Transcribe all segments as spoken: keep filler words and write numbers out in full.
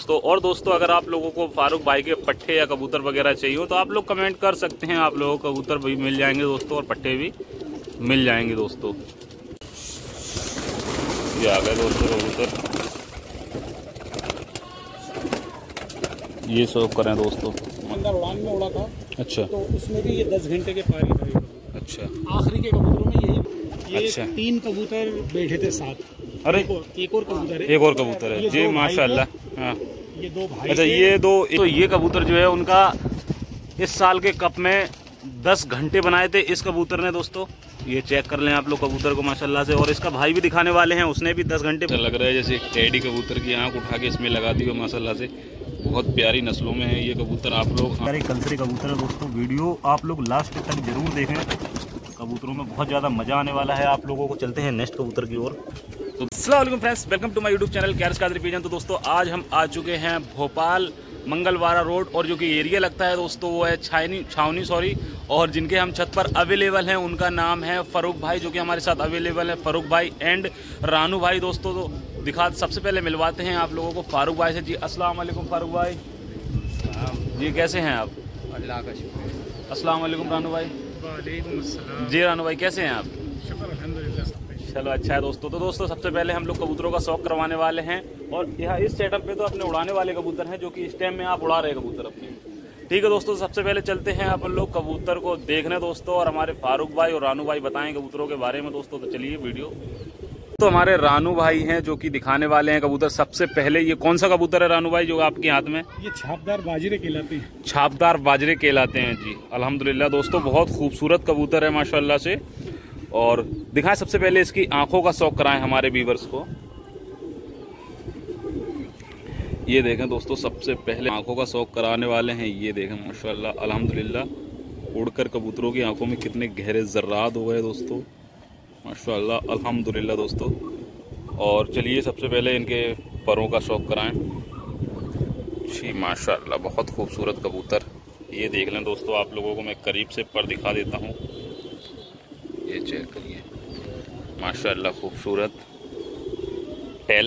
दोस्तों। और दोस्तों अगर आप लोगों को फारूक भाई के पट्टे या कबूतर वगैरह चाहिए हो तो आप लोग कमेंट कर सकते हैं, आप लोगों को कबूतर भी मिल जाएंगे दोस्तों और पट्टे भी मिल जाएंगे दोस्तों। ये आ गए दोस्तों कबूतर, ये शौक करें दोस्तों। अंदर उड़ान में उड़ा था, अच्छा, तो उसमें भी ये दस घंटे के पारी था। अच्छा, आखिरी के कबूतरों में यही ये अच्छा। तीन कबूतर बैठे थे साथ। अरे एक और, एक और कबूतर है, एक और कबूतर है जी, माशाल्लाह। हाँ, ये दो भाई। अच्छा, ये दो, तो ये कबूतर जो है उनका इस साल के कप में दस घंटे बनाए थे इस कबूतर ने दोस्तों। ये चेक कर लें आप लोग कबूतर को माशाल्लाह से। और इसका भाई भी दिखाने वाले हैं, उसने भी दस घंटे। लग रहा है जैसे टेडी कबूतर की आंख उठा के इसमें लगा दी हो माशाल्लाह से। बहुत प्यारी नस्लों में है ये कबूतर। आप लोग सारे कलसरी कबूतर है दोस्तों, वीडियो आप लोग लास्ट तक जरूर देखें, कबूतरों में बहुत ज़्यादा मज़ा आने वाला है आप लोगों को। चलते हैं नेक्स्ट कबूतर की ओर। तो अस्सलाम वालेकुम friends, welcome to my YouTube channel कैरस कादरी पिजन। तो दोस्तों आज हम आ चुके हैं भोपाल मंगलवारा रोड, और जो कि एरिया लगता है दोस्तों वो है छावनी छावनी सॉरी। और जिनके हम छत पर अवेलेबल हैं उनका नाम है फारूक भाई, जो कि हमारे साथ अवेलेबल है फारूक भाई एंड रानू भाई दोस्तों। तो दिखा सबसे पहले मिलवाते हैं आप लोगों को फारूक भाई से। जी अस्सलाम वालेकुम फारूक भाई जी, कैसे हैं आप? अल्लाह का शुक्र। अस्सलाम वालेकुम रानू भाई। वालेकुम अस्सलाम। जी रानू भाई कैसे हैं आप? शुक्र अल्हम्दुलिल्लाह। चलो अच्छा है दोस्तों। तो दोस्तों सबसे पहले हम लोग कबूतरों का शौक करवाने वाले हैं, और यहाँ इस सेटअप पे तो अपने उड़ाने वाले कबूतर हैं जो कि इस टाइम में आप उड़ा रहे हैं कबूतर अपने। ठीक है दोस्तों, सबसे पहले चलते हैं अपन लोग कबूतर को देखने दोस्तों, और हमारे फारूक भाई और रानू भाई बताएं कबूतरों के बारे में दोस्तों। तो चलिए वीडियो। तो हमारे रानू भाई हैं जो कि दिखाने वाले हैं कबूतर। सबसे पहले ये कौन सा कबूतर है रानू भाई जो आपके हाथ में? ये छापदार बाजरे कहलाते हैं। छापदार बाजरे कहलाते हैं जी, अल्हम्दुलिल्लाह दोस्तों। बहुत खूबसूरत कबूतर है माशाल्लाह से। और दिखाएं सबसे पहले इसकी आंखों का शौक कराएं हमारे व्यूअर्स को। ये देखें दोस्तों, सबसे पहले आंखों का शौक कराने वाले हैं। ये देखें माशाल्लाह अल्हम्दुलिल्लाह, उड़कर कबूतरों की आंखों में कितने गहरे जर्रात हो गए दोस्तों माशाल्लाह अल्हम्दुलिल्लाह दोस्तों। और चलिए सबसे पहले इनके परों का शौक कराएं जी, माशाल्लाह बहुत खूबसूरत कबूतर। ये देख लें दोस्तों, आप लोगों को मैं करीब से पर दिखा देता हूँ। ये चेक करिए माशाल्लाह खूबसूरत टेल।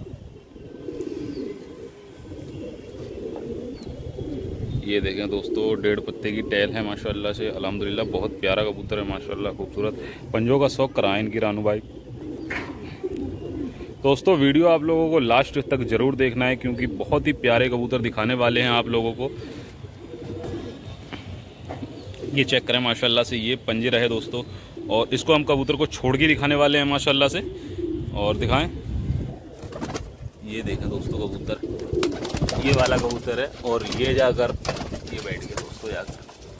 ये देखें दोस्तों, डेढ़ पत्ते की टेल है माशाल्लाह से अल्हम्दुलिल्लाह। बहुत प्यारा कबूतर है माशाल्लाह खूबसूरत। पंजों का शौक कराएं इनकी रानू भाई। दोस्तों वीडियो आप लोगों को लास्ट तक जरूर देखना है, क्योंकि बहुत ही प्यारे कबूतर दिखाने वाले हैं आप लोगों को। ये चेक करें माशाल्लाह से, ये पंजे रहे दोस्तों। और इसको हम कबूतर को छोड़ के दिखाने वाले हैं माशाल्लाह से। और दिखाएं, ये देखें दोस्तों कबूतर, ये वाला कबूतर है। और ये जाकर ये बैठ गया दोस्तों जाकर,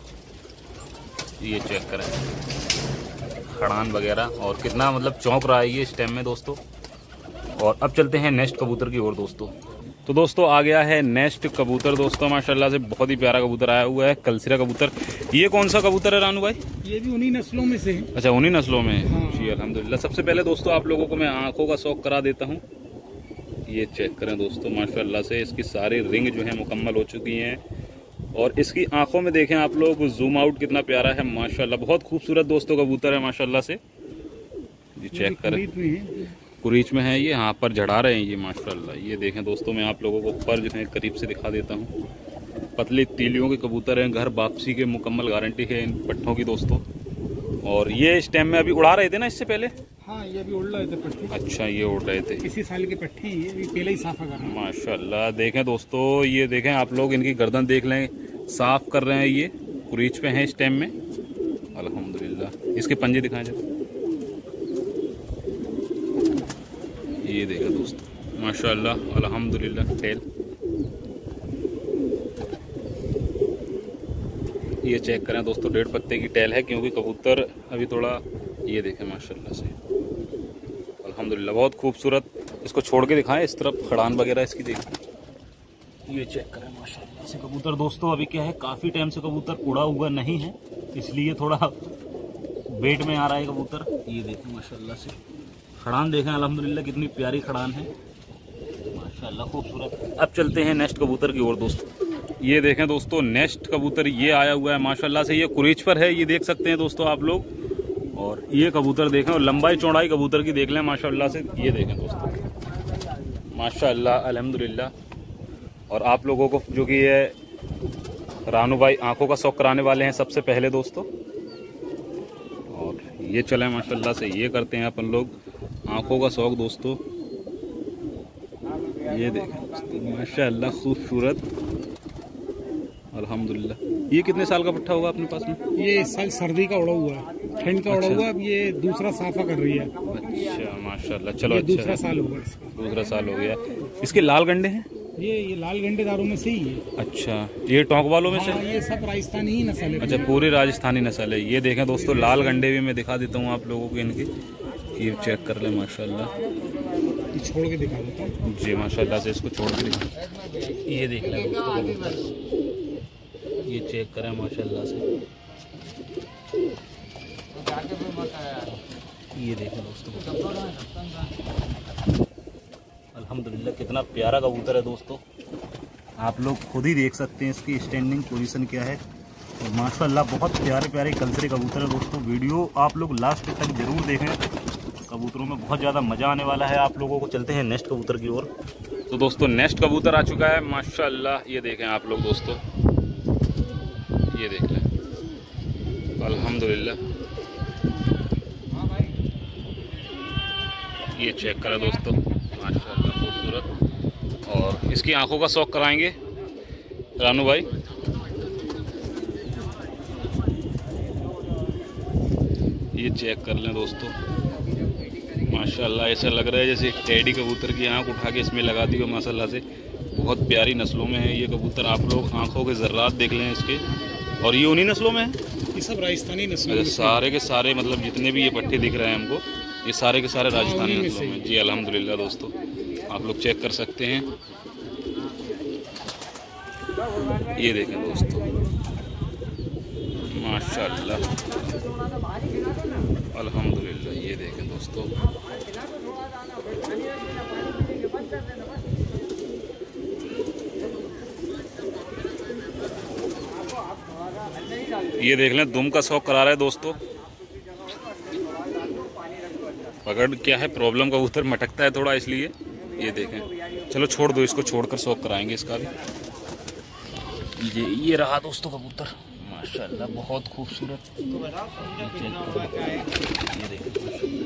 ये चेक करें खड़ान वगैरह, और कितना मतलब चौंक रहा है ये इस टाइम में दोस्तों। और अब चलते हैं नेक्स्ट कबूतर की ओर दोस्तों। तो दोस्तों आ गया है नेक्स्ट कबूतर दोस्तों माशाल्लाह से। बहुत ही प्यारा कबूतर आया हुआ है, कलसिरा कबूतर। ये कौन सा कबूतर है रानू भाई? ये भी उन्हीं नस्लों में से है। अच्छा, उन्हीं नस्लों में है हाँ। जी अल्हम्दुलिल्लाह। सबसे पहले दोस्तों आप लोगों को मैं आंखों का शौक करा देता हूँ। ये चेक करें दोस्तों माशाल्लाह से, इसकी सारी रिंग जो है मुकम्मल हो चुकी हैं। और इसकी आंखों में देखें आप लोग, जूम आउट कितना प्यारा है माशाल्लाह। बहुत खूबसूरत दोस्तों कबूतर है माशाल्लाह से जी। चेक करें कुरीच में है ये, यहाँ पर झड़ा रहे हैं ये माशाल्लाह। ये देखें दोस्तों, मैं आप लोगों को पर जो है करीब से दिखा देता हूँ। पतली तीलियों के कबूतर हैं, घर वापसी के मुकम्मल गारंटी है इन पट्ठों की दोस्तों। और ये इस टाइम में अभी उड़ा रहे थे ना इससे पहले? हाँ, ये अभी उड़ रहे थे पट्टे। अच्छा, ये उड़ रहे थे, इसी साल के पट्टे हैं ये, अभी पहले ही साफा कर रहे हैं माशाल्लाह। देखें दोस्तों, ये देखें आप लोग, इनकी गर्दन देख लें, साफ कर रहे हैं ये, कुरीच पे हैं इस टाइम में अल्हम्दुलिल्लाह। इसके पंजे दिखाएं जब। ये देखें दोस्तों माशाल्लाह अल्हम्दुलिल्लाह टेल। ये चेक करें दोस्तों, डेढ़ पत्ते की टेल है, क्योंकि कबूतर अभी थोड़ा, ये देखें माशाल्लाह से अल्हम्दुलिल्लाह बहुत खूबसूरत। इसको छोड़ के दिखाएं इस तरफ, खड़ान वगैरह इसकी देखें। ये चेक करें माशाल्लाह से कबूतर दोस्तों। अभी क्या है, काफ़ी टाइम से कबूतर उड़ा हुआ नहीं है, इसलिए थोड़ा वेट में आ रहा है कबूतर। ये देखें माशाल्लाह से खड़ान देखें अल्हम्दुलिल्लाह, कितनी प्यारी खड़ान है माशाल्लाह खूबसूरत। अब चलते हैं नेक्स्ट कबूतर की ओर दोस्तों। ये देखें दोस्तों, नेक्स्ट कबूतर ये आया हुआ है माशाल्लाह से। ये कुरीच पर है, ये देख सकते हैं दोस्तों आप लोग। और ये कबूतर देखें, और लंबाई चौड़ाई कबूतर की देख लें माशाल्लाह से। ये देखें दोस्तों माशाल्लाह अल्हम्दुलिल्लाह और आप लोगों को जो कि ये रानू भाई आंखों का शौक कराने वाले हैं सबसे पहले दोस्तों। और ये चले माशाल्लाह से ये करते हैं अपन लोग आंखों का शौक दोस्तों। ये देखें माशाल्लाह खूबसूरत अल्हम्दुलिल्लाह। ये कितने साल का पट्ठा होगा अपने पास में? ये इस साल सर्दी का उड़ा हुआ है, ठंड का उड़ा अच्छा। हुआ। अब ये दूसरा साफा कर रही है। अच्छा माशाल्लाह, चलो ये अच्छा दूसरा है। साल होगा इसका। दूसरा साल हो गया। इसके लाल गंडे हैं? ये ये लाल गंडेदारों में से ही है। अच्छा, ये टोंक वालों में से? हाँ, ये सब राजस्थानी ही नस्ल है। अच्छा, पूरी राजस्थानी नस्ल है। ये देखें दोस्तों, लाल गंडे भी मैं दिखा देता हूँ आप लोगों को इनकी। ये चेक कर लें माशाल्लाह। ये छोड़ के दिखा देता हूँ जी माशाल्लाह से इसको छोड़ के दिखा। ये देख लें दोस्तों कबूतर, ये चेक करें माशाल्लाह से। ये देखें दोस्तों अल्हम्दुलिल्लाह कितना प्यारा कबूतर है दोस्तों। आप लोग खुद ही देख सकते हैं इसकी स्टैंडिंग पोजीशन क्या है। और माशाल्लाह बहुत प्यारे प्यारे कलसरे कबूतर है दोस्तों। वीडियो आप लोग लास्ट तक जरूर देखें, कबूतरों में बहुत ज़्यादा मज़ा आने वाला है आप लोगों को। चलते हैं नेक्स्ट कबूतर की ओर। तो दोस्तों नेक्स्ट कबूतर आ चुका है माशाल्लाह। ये देखें आप लोग दोस्तों, ये देख लें अल्हम्दुलिल्लाह। ये चेक करें दोस्तों माशाल्लाह खूबसूरत। और इसकी आंखों का शौक कराएंगे रानू भाई। ये चेक कर लें दोस्तों माशाल्लाह, ऐसा लग रहा है जैसे टेडी कबूतर की आंख उठा के इसमें लगा दी हो माशाल्लाह से। बहुत प्यारी नस्लों में है ये कबूतर। आप लोग आंखों के ज़र्रात देख लें इसके। और ये उन्हीं नस्लों में है? ये सब राजस्थानी नस्ल अच्छा, सारे के सारे मतलब जितने भी ये पट्टे दिख रहे हैं हमको, ये सारे के सारे राजस्थानी उन्हीं में नस्लों से में। जी अल्हम्दुलिल्लाह दोस्तों, आप लोग चेक कर सकते हैं। ये देखें दोस्तों माशाल्लाह अल्हम्दुलिल्लाह। ये देखें दोस्तों ये देख लें दुम का शौक करा रहा है दोस्तों। पकड़ क्या है प्रॉब्लम, कबूतर मटकता है थोड़ा इसलिए। ये देखें, चलो छोड़ दो इसको, छोड़कर शौक कराएंगे इसका भी। ये ये रहा दोस्तों कबूतर माशाल्लाह बहुत खूबसूरत। ये देखें,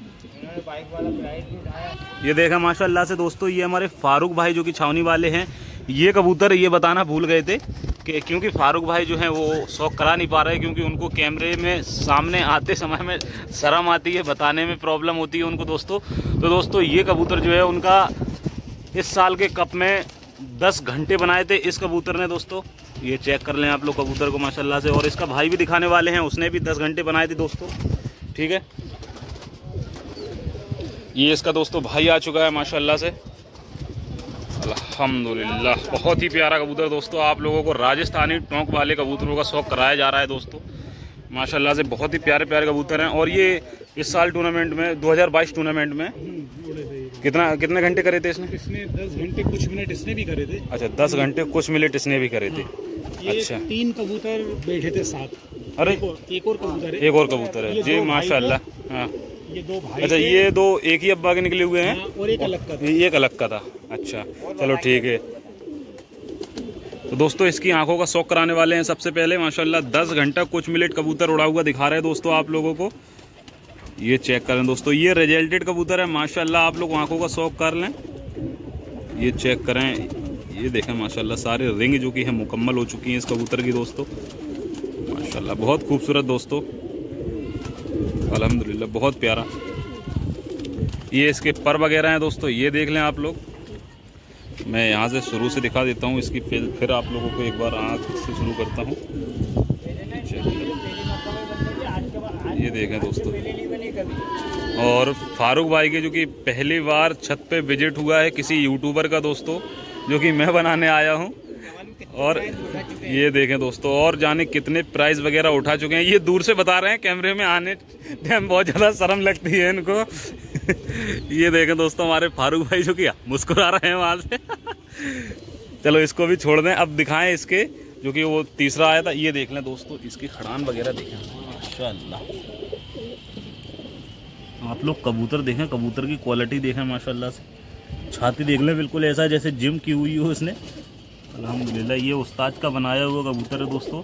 ये देखा माशाल्लाह से दोस्तों। ये हमारे फारूक भाई जो कि छावनी वाले हैं। ये कबूतर ये बताना भूल गए थे कि क्योंकि फारूक भाई जो हैं वो शौक करा नहीं पा रहे, क्योंकि उनको कैमरे में सामने आते समय में शर्म आती है, बताने में प्रॉब्लम होती है उनको दोस्तों। तो दोस्तों ये कबूतर जो है उनका इस साल के कप में दस घंटे बनाए थे इस कबूतर ने दोस्तों। ये चेक कर लें आप लोग कबूतर को माशाल्लाह से। और इसका भाई भी दिखाने वाले हैं, उसने भी दस घंटे बनाए थे दोस्तों। ठीक है, ये इसका दोस्तों भाई आ चुका है माशाल्लाह से अल्हम्दुलिल्लाह। बहुत ही प्यारा कबूतर दोस्तों। आप लोगों को राजस्थानी टोंक वाले कबूतरों का शौक कराया जा रहा है दोस्तों माशाल्लाह से। बहुत ही प्यारे प्यारे कबूतर हैं। और ये इस साल टूर्नामेंट में दो हज़ार बाईस टूर्नामेंट में कितना कितने घंटे करे थे इसने? इसने दस घंटे कुछ मिनट इसने भी करे थे। अच्छा, दस घंटे कुछ मिनट इसने भी करे थे। ये अच्छा, तीन कबूतर बैठे थे साथ। अरे एक और, एक और कबूतर है। एक और कबूतर है ये जी दो भाई माशाल्लाह। हाँ, ये दो भाई अच्छा, थे। ये दो एक ही अब्बा के निकले हुए हैं। हाँ, और एक अलग का था। ये एक अलग का था। अच्छा चलो ठीक है। तो दोस्तों इसकी आंखों का शौक कराने वाले हैं सबसे पहले माशाल्लाह। दस घंटा कुछ मिनट कबूतर उड़ा हुआ दिखा रहे हैं दोस्तों आप लोगों को। ये चेक करें दोस्तों, ये रिजल्टेड कबूतर है माशाल्लाह। आप लोग आंखों का शौक कर लें। ये चेक करें, ये देखें माशाल्लाह सारे रिंग जो कि है मुकम्मल हो चुकी हैं इस कबूतर की दोस्तों माशाल्लाह। बहुत खूबसूरत दोस्तों अल्हम्दुलिल्लाह, बहुत प्यारा। ये इसके पर वगैरह हैं दोस्तों, ये देख लें आप लोग। मैं यहाँ से शुरू से दिखा देता हूँ इसकी, फिर फिर आप लोगों को एक बार आँख से शुरू करता हूँ। ये देखें दोस्तों। और फारूक भाई के जो कि पहली बार छत पे विजिट हुआ है किसी यूट्यूबर का दोस्तों, जो कि मैं बनाने आया हूँ। और ये देखें दोस्तों, और जाने कितने प्राइस वगैरह उठा चुके हैं। ये दूर से बता रहे हैं, कैमरे में आने टाइम बहुत ज़्यादा शर्म लगती है इनको। ये देखें दोस्तों हमारे फारूक भाई जो कि मुस्कुरा रहे हैं वहाँ से। चलो इसको भी छोड़ दें, अब दिखाएं इसके जो कि वो तीसरा आया था। ये देख लें दोस्तों, इसकी खड़ान वगैरह देखें माशाल्लाह। आप लोग कबूतर देखें, कबूतर की क्वालिटी देखें माशाल्लाह से। छाती देख लें, बिल्कुल ऐसा जैसे जिम की हुई हो इसने। अल्हम्दुलिल्लाह ये उस्ताद का बनाया हुआ कबूतर है दोस्तों।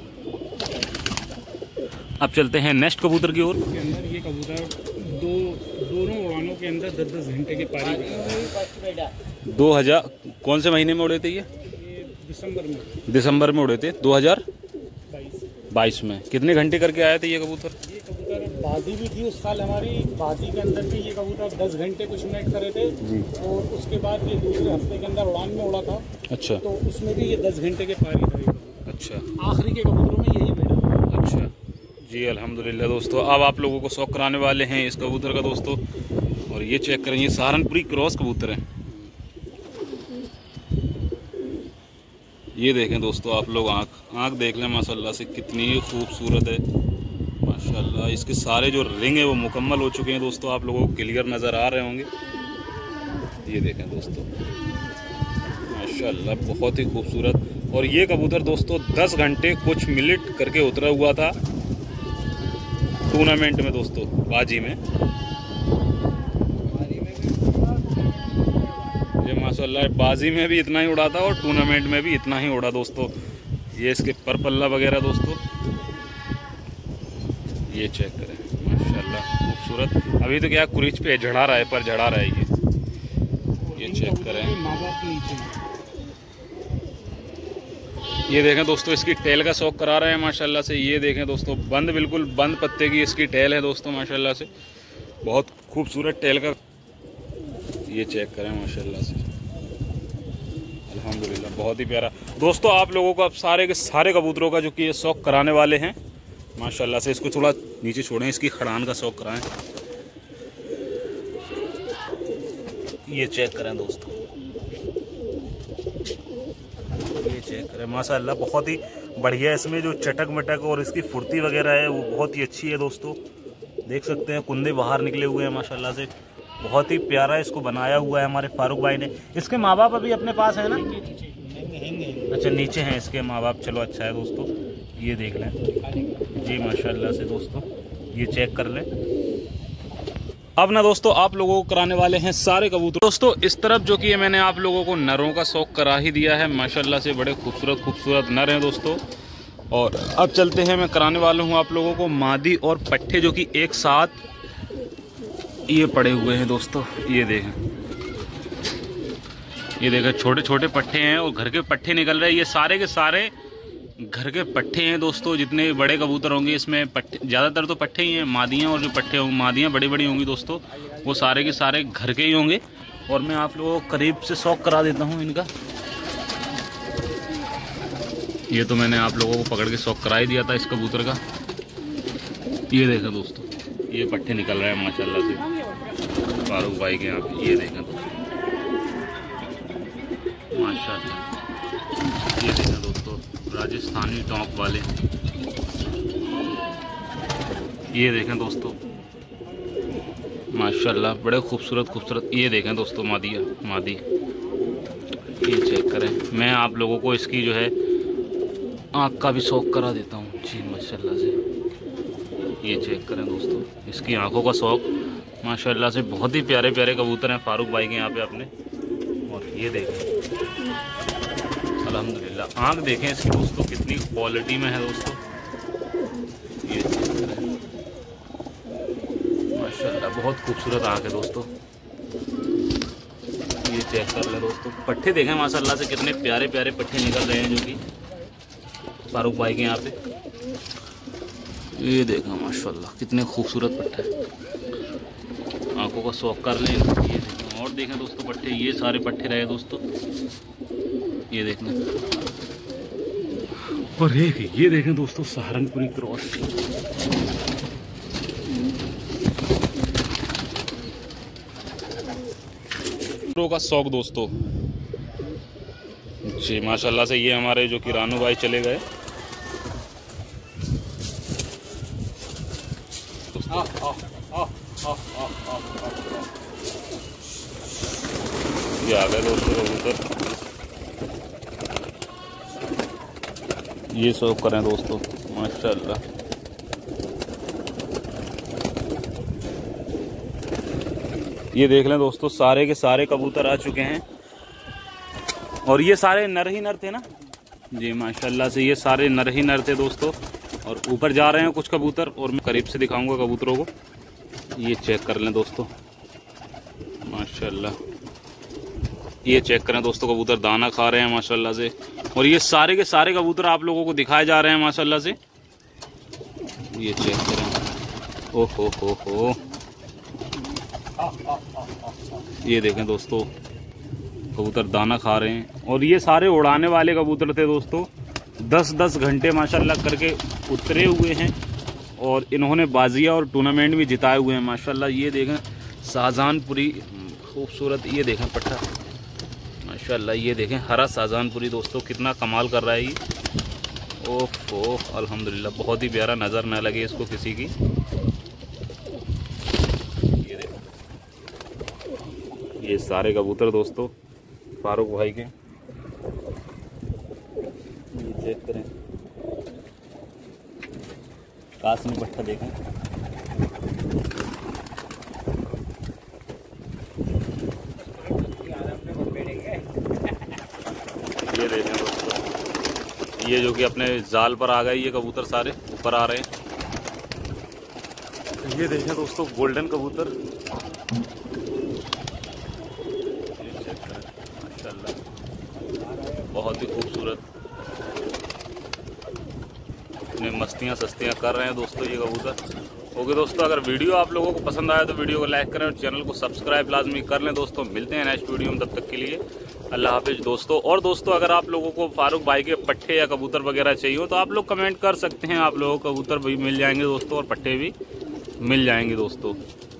अब चलते हैं नेक्स्ट कबूतर की ओर। के अंदर ये कबूतर दो दोनों उड़ानों के अंदर दस दस घंटे के पारी दो हजार कौन से महीने में उड़े थे ये? ये दिसंबर में दिसंबर में उड़े थे दो हजार बाईस बाईस में। कितने घंटे करके आए थे ये कबूतर? ये कबूतर बाजी भी थी उस साल हमारी, बाजी के अंदर भी ये कबूतर दस घंटे कुछ मिनट करे थे जी। और उसके बाद ये दूसरे हफ्ते के अंदर उड़ान में उड़ा था, अच्छा तो उसमें भी ये दस घंटे के पारी था। अच्छा आखिरी के कबूतरों में यही भेड़ा। अच्छा जी अल्हम्दुलिल्लाह दोस्तों। अब आप लोगों को शौक कराने वाले हैं इस कबूतर का दोस्तों। और ये चेक करें, ये सहारनपुरी क्रॉस कबूतर है। ये देखें दोस्तों आप लोग, आँख आँख देख लें माशाल्लाह से कितनी खूबसूरत है माशाल्लाह। इसके सारे जो रिंग है वो मुकम्मल हो चुके हैं दोस्तों, आप लोगों को क्लियर नज़र आ रहे होंगे। ये देखें दोस्तों माशाल्लाह बहुत ही खूबसूरत। और ये कबूतर दोस्तों दस घंटे कुछ मिनट करके उतरा हुआ था टूर्नामेंट में दोस्तों, बाजी में। ये माशाल्लाह बाजी में भी इतना ही उड़ा था और टूर्नामेंट में भी इतना ही उड़ा दोस्तों। ये इसके पर पल्ला वगैरह दोस्तों, ये चेक करें माशाल्लाह खूबसूरत। अभी तो क्या कुरीच पे झड़ा रहा है, पर झड़ा रहा है ये। ये चेक करें, माँ बाप नीचे ये देखें दोस्तों इसकी टेल का शौक करा रहे हैं माशाल्लाह से। ये देखें दोस्तों बंद, बिल्कुल बंद पत्ते की इसकी टेल है दोस्तों माशाल्लाह से, बहुत खूबसूरत टेल का। ये चेक करें माशाल्लाह से अल्हम्दुलिल्लाह बहुत ही प्यारा दोस्तों। आप लोगों को अब सारे के सारे कबूतरों का जो कि ये शौक कराने वाले हैं माशाल्लाह से। इसको थोड़ा नीचे छोड़ें, इसकी खड़ान का शौक कराएं। ये चेक करें दोस्तों, ये चेक करें माशाल्लाह बहुत ही बढ़िया। इसमें जो चटक मटक और इसकी फुर्ती वगैरह है वो बहुत ही अच्छी है दोस्तों। देख सकते हैं कुंदे बाहर निकले हुए हैं माशाल्लाह से, बहुत ही प्यारा इसको बनाया हुआ है हमारे फारूक भाई ने। इसके माँ बाप अभी अपने पास है ना? अच्छा नीचे हैं इसके माँ बाप, चलो अच्छा है दोस्तों। ये देख लें जी माशाल्लाह से दोस्तों, ये चेक कर लें। अब ना दोस्तों आप लोगों को कराने वाले हैं सारे कबूतर दोस्तों। इस तरफ जो कि मैंने आप लोगों को नरों का शौक करा ही दिया है माशाल्लाह से, बड़े खूबसूरत खूबसूरत नर हैं दोस्तों। और अब चलते हैं, मैं कराने वाला हूं आप लोगों को मादी और पट्ठे जो कि एक साथ ये पड़े हुए हैं दोस्तों। ये देखें, ये देखें छोटे छोटे पट्ठे हैं और घर के पट्ठे निकल रहे हैं। ये सारे के सारे घर के पट्ठे हैं दोस्तों। जितने बड़े कबूतर होंगे इसमें पट्ठे, ज़्यादातर तो पट्ठे ही हैं। मादियाँ और जो पट्ठे होंगे, मादियाँ बड़ी बड़ी होंगी दोस्तों, वो सारे के सारे घर के ही होंगे। और मैं आप लोगों को करीब से शौक करा देता हूँ इनका। ये तो मैंने आप लोगों को पकड़ के शौक करा ही दिया था इस कबूतर का। ये देखें दोस्तों, ये पट्ठे निकल रहे हैं माशाल्लाह से फारूक भाई के यहाँ पे। ये देखें दोस्तों माशाल्लाह, ये देखें दोस्तों राजस्थानी टॉप वाले। ये देखें दोस्तों माशाल्लाह बड़े खूबसूरत खूबसूरत। ये देखें दोस्तों मादिया मादी, ये चेक करें। मैं आप लोगों को इसकी जो है आँख का भी शौक करा देता हूँ जी माशाल्लाह से। ये चेक करें दोस्तों इसकी आंखों का शौक माशाल्लाह से। बहुत ही प्यारे प्यारे कबूतर हैं फारूक भाई के यहाँ पे अपने। और ये देखें अल्हम्दुलिल्लाह, आंख देखें इसकी दोस्तों कितनी क्वालिटी में है दोस्तों। ये चेक करें माशाल्लाह बहुत खूबसूरत आंख है दोस्तों। ये चेक कर लें दोस्तों, पट्ठे देखें माशाल्लाह से कितने प्यारे प्यारे पट्ठे निकल रहे हैं जो कि फारूक भाई के यहाँ पे। ये देखा माशाल्लाह कितने खूबसूरत पट्टे, आंखों का शौक कर लें। ये देखें और देखें दोस्तों पट्टे, ये सारे पट्टे रहे दोस्तों। ये देखना, और एक ये देखें दोस्तों सहारनपुरी क्रॉस। का शौक दोस्तों जी माशाल्लाह से। ये हमारे जो कि रानू भाई चले गए। ये आ गए दोस्तों कबूतर, ये शौक करें दोस्तों माशाल्लाह। ये देख लें दोस्तों सारे के सारे कबूतर आ चुके हैं। और ये सारे नर ही नर थे ना? जी माशाल्लाह से ये सारे नर ही नर थे दोस्तों, और ऊपर जा रहे हैं कुछ कबूतर, और मैं करीब से दिखाऊंगा कबूतरों को। ये चेक कर लें दोस्तों माशाल्लाह, ये चेक करें दोस्तों, कबूतर दाना खा रहे हैं माशाल्लाह से, और ये सारे के सारे कबूतर आप लोगों को दिखाए जा रहे हैं माशाल्लाह से। ये चेक करें, ओ हो हो हो, ये देखें दोस्तों कबूतर दाना खा रहे हैं, और ये सारे उड़ाने वाले कबूतर थे दोस्तों। दस दस घंटे माशाल्लाह करके उतरे हुए हैं, और इन्होंने बाजिया और टूर्नामेंट भी जिताए हुए हैं माशाल्लाह। ये देखें शाहजहानपुरी खूबसूरत, ये देखें पट्टा माशाल्लाह, ये देखें हरा शाहजहानपुरी दोस्तों, कितना कमाल कर रहा है ये। ओह ओह अल्हम्दुलिल्लाह, बहुत ही प्यारा, नज़र न लगे इसको किसी की। ये देखें ये सारे कबूतर दोस्तों फारूक भाई के, ये चेक करें, कासमी पट्टा देखें, ये देखें दोस्तों, ये जो कि अपने जाल पर आ गए, ये कबूतर सारे ऊपर आ रहे हैं। ये देखें दोस्तों गोल्डन कबूतर, माशाल्लाह बहुत ही खूबसूरत, अपने मस्तियाँ सस्तियाँ कर रहे हैं दोस्तों ये कबूतर। ओके दोस्तों, अगर वीडियो आप लोगों को पसंद आया तो वीडियो को लाइक करें और चैनल को सब्सक्राइब लाजमी कर लें दोस्तों। मिलते हैं नेक्स्ट वीडियो में, तब तक के लिए अल्लाह हाफिज दोस्तों। और दोस्तों अगर आप लोगों को फारूक भाई के पट्टे या कबूतर वगैरह चाहिए हो तो आप लोग कमेंट कर सकते हैं, आप लोगों को कबूतर भी मिल जाएंगे दोस्तों, और पट्टे भी मिल जाएंगे दोस्तों।